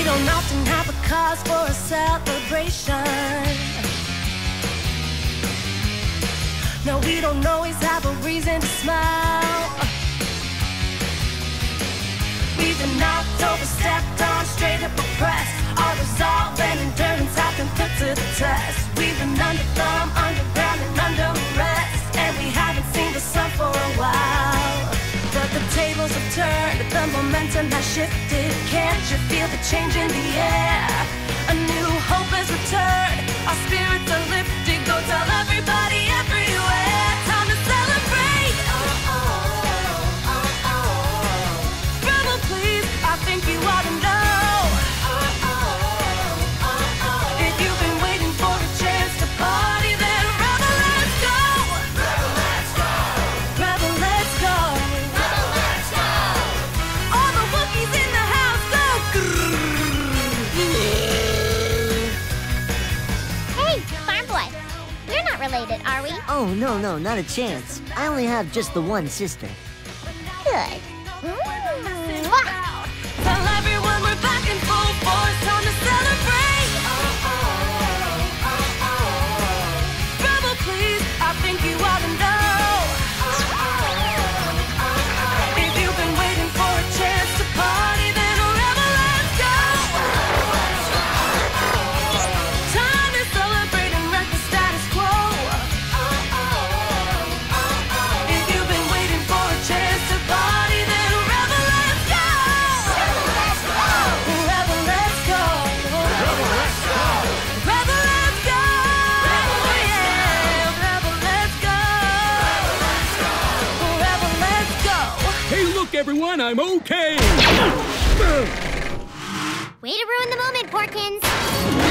don't often have a cause for a celebration. No, we don't always have a reason to smile. We've been knocked over, stepped on, straight up oppressed. Our resolve and endurance have been put to the test. We've been under thumb, underground, and under arrest, and we haven't seen the sun for a while. But the tables have turned, the momentum has shifted. Can't you feel the change in the air? A new hope has returned, our spirits are lifted. Go tell everybody everywhere, time to celebrate. Brother, please, I think you ought to know. If you've been waiting for a chance to party, then rebel, let's go. Rebel, let's go. Rebel, let's go. Rebel, let's go. All the Wookiees in the house, go. Hey, Farm Boy. We're not related, are we? Oh, no, not a chance. I only have just the one sister. Good. Tell everyone we're back in full force, time to celebrate. Rebel, please, I think you ought to know. If you've been waiting for a chance to party, then rebel, let's go. Time to celebrate and wreck the status quo. If you've been waiting for a chance to party, then rebel, let's go. Rebel, let's go. Rebel, let's go. Rebel, let's go. Yeah. Rebel, let's go. Rebel, let's go. Hey, look, everyone, I'm okay! Way to ruin the moment, Porkins.